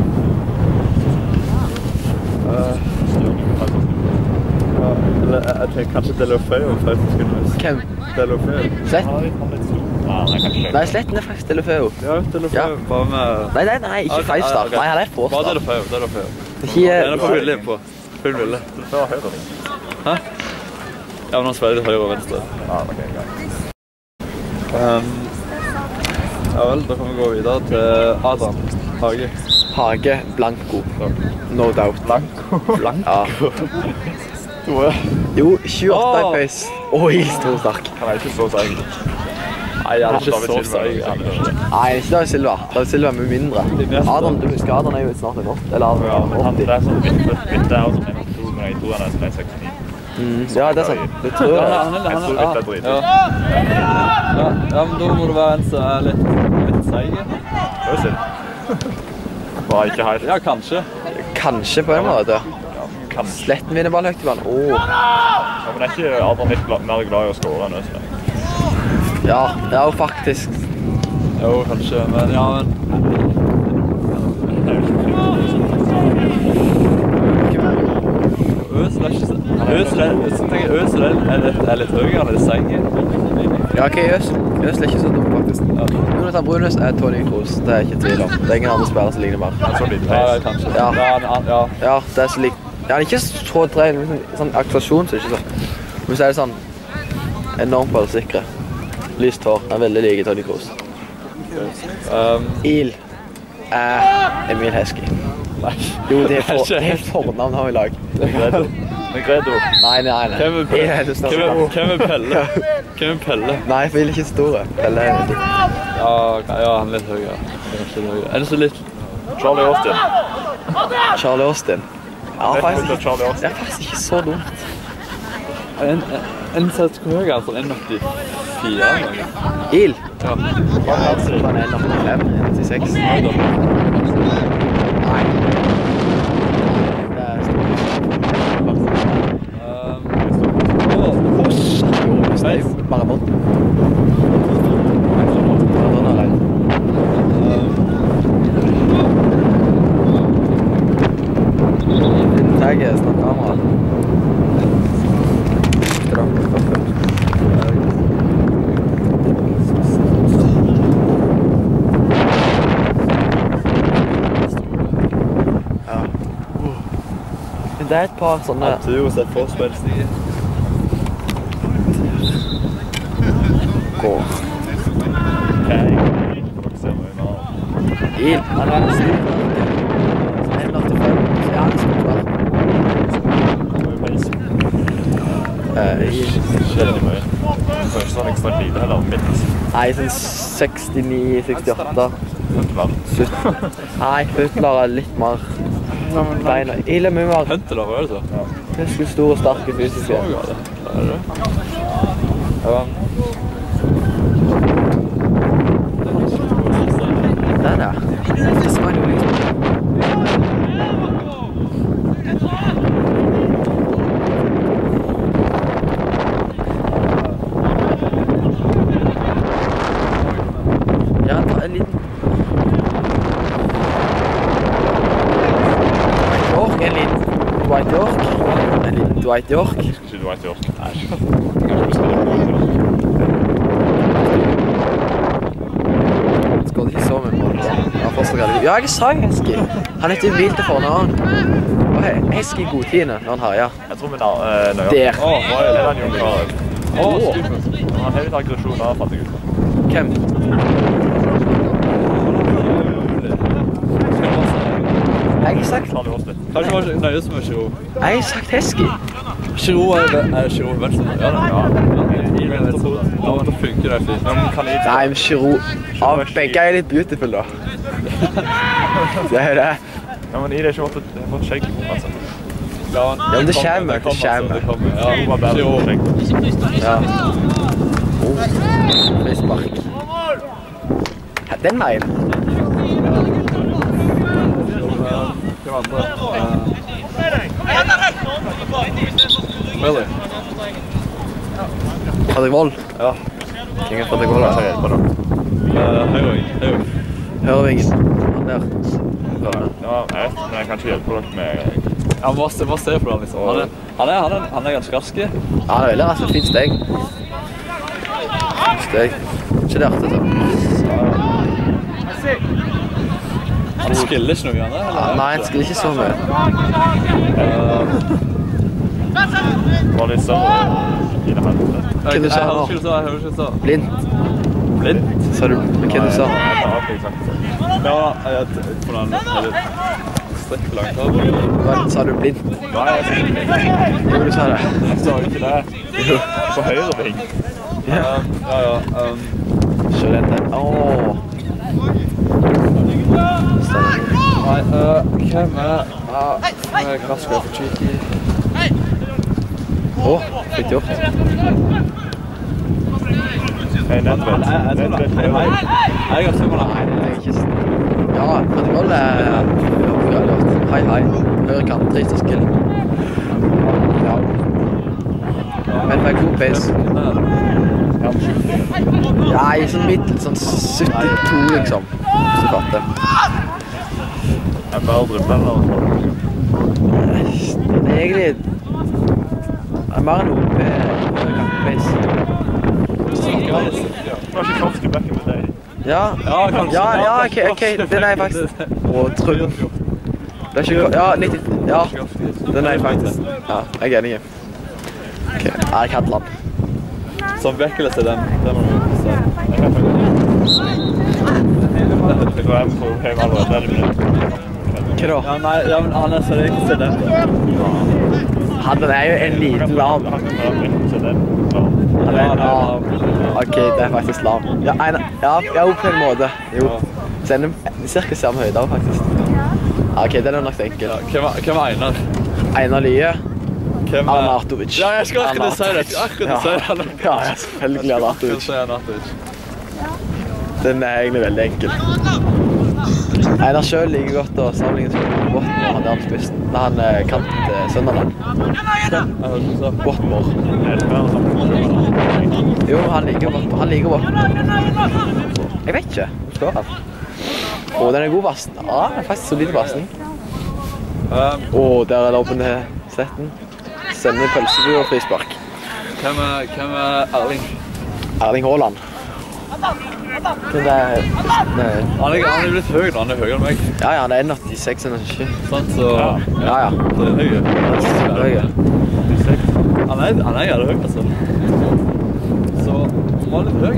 Ja, eller jeg tenker kanskje Delofeu faktisk kunne vise. Hvem? Delofeu. Slett? Nei, Sletten er faktisk Delofeu. Ja, Delofeu, Ja. bare med... Nei, nei, nei, ikke Ok, five star. ok. Nei, han er four Bare star. Delofeu, Delofeu. Ikke... Den er på billig på. Full billig. Det var høyre din. Hæ? Ja, men han spiller litt høyre og venstre. Ja, ok, greit. Um, ja vel, da kan vi gå videre til Adam Hage. Hage Blanco. No doubt. Blanco. Ja. Store. Jo, tjueåtte i Åh. pace. Oi, stor sterk. Han er ikke så seig. Nei, jeg er ikke David så Silva, seig. ja, det er ikke det. Nei, ikke David Silva. David Silva er mye mindre. Adam, du husker Adam er jo snart en åtte, eller Ja, men han åtti. det er sånn bitte, bitte er som en to, men jeg tror han er som en sekstini. Mm, ja, det er sant. Du tror Ja, det. han er, han Jeg tror er, dette er drit. ja. Ja, ja, men da må det være en som er litt, litt seig. Øsil. Bare ikke helt. Ja, kanskje. Kanskje på en måte. Ja, men kanskje. Sletten vinner ball høyt i banen. Åh. Ja, men er ikke Adrian litt gla- mer glad i å score enn Øsil? Ja, ja, faktisk. Jo, kanskje, men ja, men... Det er jo ikke Øsel er ikke så... Øsel er, så tenker jeg Øsel er, er, litt, er litt høyere, han er litt seig. Ja, ok, Øsel. Øsel er ikke så dum, faktisk. Jonathan Brunøs er Tony Kroos, det er ikke tvil om. Det er ingen andre spillere som ligner mer. så lite Ja, pace. kanskje. Ja. Ja, han- han- ja. Ja, det er så lik... Ja, han er ikke så tren, men sånn akselerasjon, så er det ikke sånn. Men så er det sånn enormt ballsikre. Lyst hår, han er veldig lik Tony Kroos. Um, Il er Emil Heskey. nei. Jo, det er, for, Det er det ikke er fornavn han i lag. Negredo. Negredo. Nei, nei, nei. Hvem er Jeg er det største. Hvem er- hvem er Pelle? Hvem er Pelle? Nei, for jeg er ikke store. Pelle er litt. Ja, ok, ja, han er litt høyere. Han er ikke litt høyere. Er det så litt... Charlie Austin. Charlie Austin. Ja, Vet du faktisk hvem ikke. Charlie Det Austin? er faktisk ikke så dumt. En, en sett hvor høy er han? Sånn en åttifire eller noe? Il. Ja. Han er en åttifem, en åttiseks. Oi da. Nei. Det er stort. Um, Åh, Åh, shit. Jo, det er jo bare bort. Maradona er redd. Tagg er snart kamera. Ja. Men det er et par sånne... Arturo sett forspillstige. Går. Okay. Får dere se noe mer. bil. Han er en stor bil. en åttifem, så er han stor bil. Uh, i... Kjellende mye. Det er ikke sånn ekstremt lite heller, midt. Nei, sånn sekstini sekstiåtte. Huntler. Nei, Huntler er litt mer beina. Ille mye mer. Huntler, hva er det så? Ja. Ganske stor og sterk fysisk. Så ga det. Er det det? Ja. Det er det. Det smaker jo liksom. Ja, ta en liten... Dwight York, en liten Dwight York. En liten Dwight York. Ikke Dwight York. Nei, ikke. Skår det ikke så mye mål da? Ja, fortsatt er det. Ja, jeg sa Hesky. Han heter Vilt til fornavn. Og Hesky er godtidene når han har, ja. Jeg tror vi nøyer. Der. Åh, hva er det han gjør klar? Åh, skummelt. Han har litt aggresjon av fattiggutter. Hvem? Jeg har sagt... Kanskje var det nøye som er Giro? Jeg har sagt Hesky. Giro er Giro venstre? Ja, ja. Ja, da funker det fint. Nei, men Giro... Av begge er litt beautiful da. Det er det. Ja, men i det er ikke fått skjegg i bonden, altså. Ja, men det kommer, det kommer. Ja, Giro. Ja. Åh, frispark. Den veien. Hvem andre? Really? Fredrik Vold? Ja. Ingen Fredrik Vold, altså. Høyring. Høyring. Høyringen. Han der. Ja, jeg vet, men jeg kan ikke hjelpe dere med... Ja, må se, må se på den liksom. Han er, han er, han er, han er ganske rask. Ja, han er veldig rask. Fint steg. Steg. Ikke det artig, så. Han skiller ikke noe, han ja, nei, han skiller ikke så mye. Var litt større i det helvete. Hva du sa nå? Jeg hører ikke så. Blind. Blind? Sa du, hva du sa? Ja, jeg tror han er litt strekk langt av. Hva sa du blind? Nei, jeg sa ikke blind. Jo, du sa det. Jeg sa ikke det. Jo. På høyre ving. Ja, ja, ja. Så den der. Åh. Nei, hvem er... Hvem er Grasker for cheeky? Åh, fint gjort. Hei, Nedved. Nedved er høyre. Jeg har sett på det. Nei, det er ikke sånn. Ja, Fredrik Vold er... Hei, hei. Høyre kant, trist og skill. Ja. Men med god pace. Ja, i sånn middel, sånn syttito liksom. Så fatter. Jeg bare dribler eller? Det er egentlig... Det er bare noe med kamppace. Du har ikke kanskje backen med deg? Ja, ja, ja, ok, ok, den er jeg faktisk... Åh, trøm. Det er ikke... Ja, nitti... Ja, den er jeg faktisk... Ja, jeg er enig. Ok, jeg kan land. Som vekkelse til den, den må du se. Jeg kan faktisk... Det går hjem på Heim allerede, det er det mye. Hva da? Ja, nei, ja, men han er så ikke til den. Han er jo en liten lam. Han kan være ikke til den. Han er en lam. Ok, det er faktisk lam. Ja, en, ja, ja, på en måte. Jo. Så er det cirka samme høyde faktisk. Ja, ok, den er nok enkel. Hvem er Einar? Einar Lye. Arnautovic. Ja, jeg skal akkurat si det. Jeg skal akkurat si det. Ja, ja, selvfølgelig Arnautovic. Jeg skal si Arnautovic. Den er egentlig veldig enkel. Einar selv liker godt å sammenligne seg med Watmore. Han er hans best. Når han er kant til Sønderland. Watmore. Jo, han liker Watmore. Han liker Watmore. Jeg vet ikke. Hvor står han? Åh, den er god vassen. Ja, den er faktisk solid vassen. Åh, der er lobben til Sletten. Sender pølsebu og frispark. Hvem er, hvem er Erling? Erling Haaland. Men det er... Nei. Han er, han er blitt høy nå, han er høyere enn meg. Ja, ja, han er en komma åttiseks eller noe. Sant, så... Ja, ja. Det er høy. Det er høy. Han er, han er jævlig høy, altså. Så han var litt høy.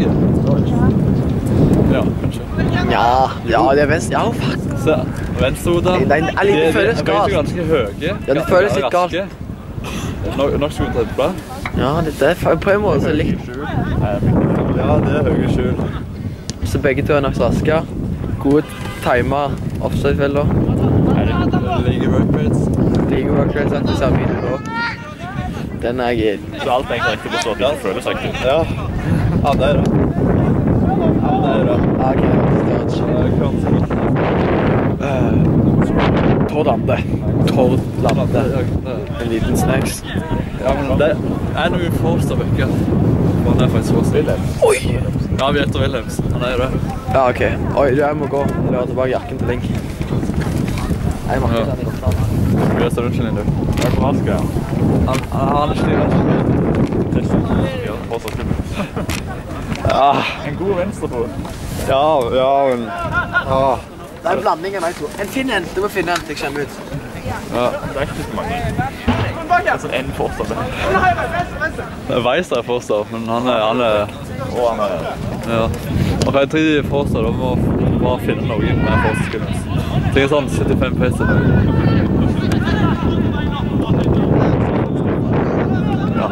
Ja, kanskje. Ja, ja, det er venstre. Ja, fuck. Se, venstrehodet. Nei, nei, det føles galt. galt. De er ganske høye. Ja, det føles litt galt. Nok, nok skulle til bra. Ja, det er på en måte så likt. Ja, det er høye skjul. Så begge to er nok raske. Gode timer offside-felder. Like workmates. Like workmates, at du ser mye på. Den er jeg... Så alt er egentlig riktig på så at det ikke føles riktig. Ja. Ja, det er det. Ja, det er det. Ok, Tordlande. Tordlande. En liten snacks. Ja, men det er noen Forster vekke. Han er faktisk Forster. Wilhelms. Oi! Ja, vi heter Wilhelms. Han er det. Ja, ok. Oi, du, jeg må gå. Lører tilbake jakken til Link. Jeg må ikke ta den. Skal jeg stå rundt din, du? Ja, hvor han skal jeg? Han er slik. Ja, Forster klubb. Ja. En god venstrefot. Ja, ja, men... Ja. Det er en blanding av meg to. En finn en. Du må finne en til jeg kommer ut. Ja. Det er ikke så mange. Det er sånn en Forster. Weiser er Forster, men han er... Han er Og han er... ja. Ok, jeg tror de er Forster, da må bare finne noe med Forster-skillen. Det er sånn syttifem peser. Ja.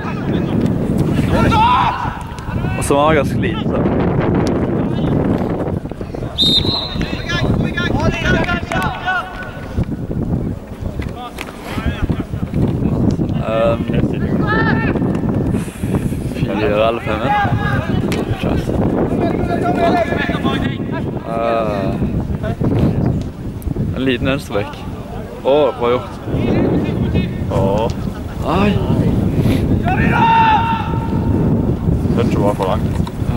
Og så var han ganske liten, da. Um, fire eller fem. Uh, en liten venstrebekk. Åh, oh, bra gjort. Åh. Ai. Kanskje var for langt. Ja.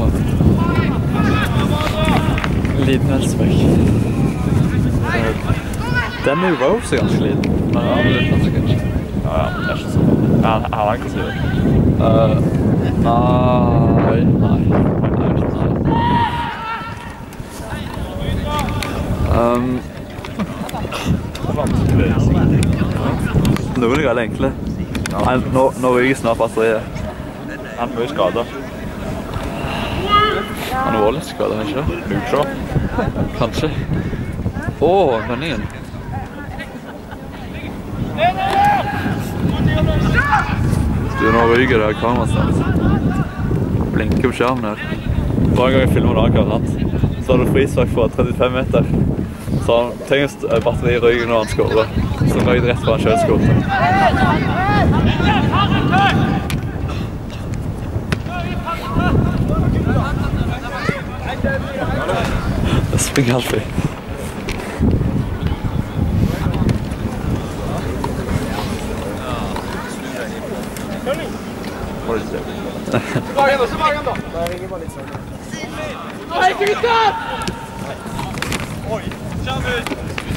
En liten venstrebekk. Den er jo også ganske liten. Men han er litt ganske kanskje. Ja, ja, det er ikke så bra. Ja, han har ikke så det. Uh, nei, nei, nei, nei. Um, Noen er galt enkle. Nei, nå, nå ryker snart batteriet. Han er mye skadet. Han er litt skadet, ikke det? Luksjå. Kanskje. Åh, vendingen. Du, nå ryker det her kameraet snart. Blinker på skjermen her. Hver gang jeg filmer en annen, sant? Så har du frispark fra trettifem meter. Så han tenker at batteriet ryker når han skårer. Så han ryker rett fra han selv skårer. Det springer alltid. Tilbake, tilbake da! Da ringer bare litt sånn. Hei, gutta! Oi, kjem ut!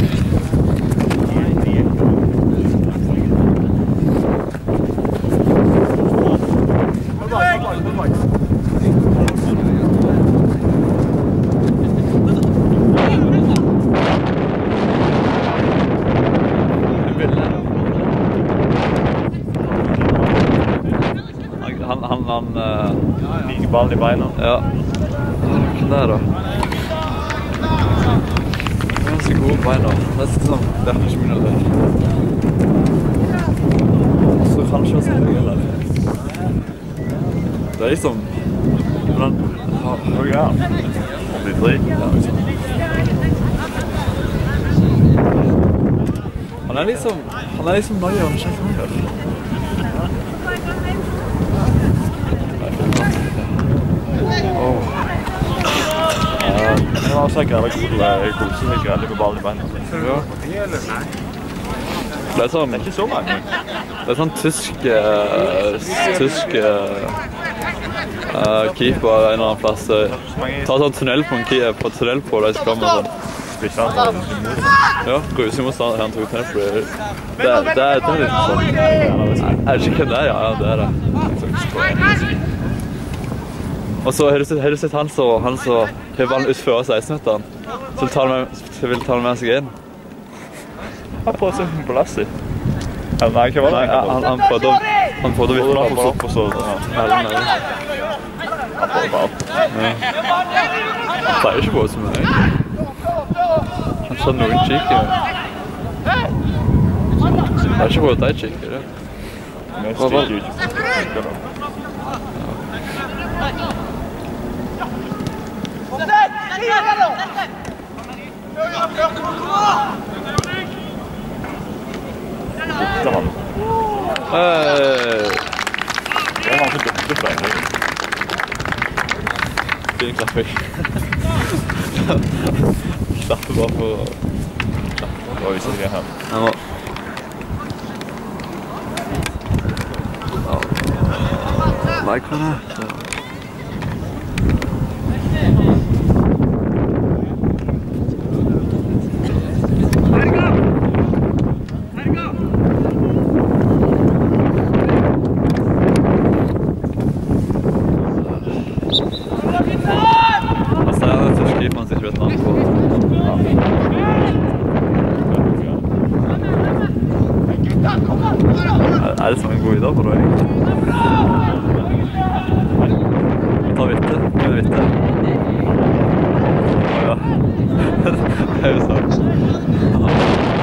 Han, han, han... Uh, Liker ballen i beina. ja. Hva er det da? Ganske gode beina. Det er sånn, det er ikke mye det. Så kanskje også høy, eller? Det er liksom... Men han... Hva gjør han? Han blir fri. Ja, liksom. Han er liksom... Han er liksom nøye, han er ikke nøye. Han har sikkert veldig god kosehikker eller med ballen i beina. Ja. Det er sånn... Det er ikke så mange. Det er sånn tysk... Uh, tysk... Uh, uh, keeper en eller annen plass. Uh, ta sånn tunnel på en keeper, på tunnel på det, så kommer sånn. Spisser han sånn. Ja, grusig motstander, han tok tunnel på det. Det, det, det er litt sånn. Er det ikke hvem det er? Ja, ja, det er det. Og så har du sett, har du sett han så, han så har ballen utfører seksten-meteren. Så vil ta den med, vil ta den med seg inn. Han prøver å se på Lassi. Nei, hva var det? Nei, han, han prøvde å... Han prøvde å vippe på opp og så... Ja, Han får på alt. Ja. Han pleier ikke på det som en egen. Han skjønner noen kikker. Det er ikke på at de kikker, det. Men jeg stikker jo ikke på kikker da. Det var han. Hey. Det var han som dukte på en gang. Fin klapping. Klapper bare for å... Oi, så det er her. Han må... Nei, hva er det? Er det som en god idé for deg? Ta vitte, med vitte. Åja, det er jo sant.